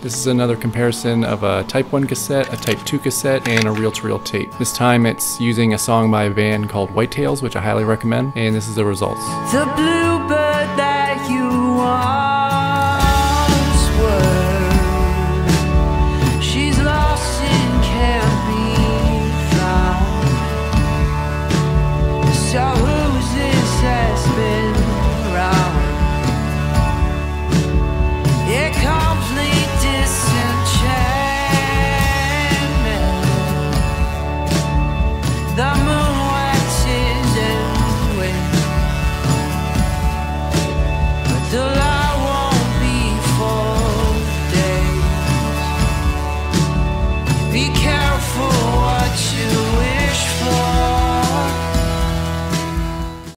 This is another comparison of a Type 1 cassette, a Type 2 cassette, and a reel-to-reel tape. This time it's using a song by a band called Whitetails, which I highly recommend, and this is the results. The bluebird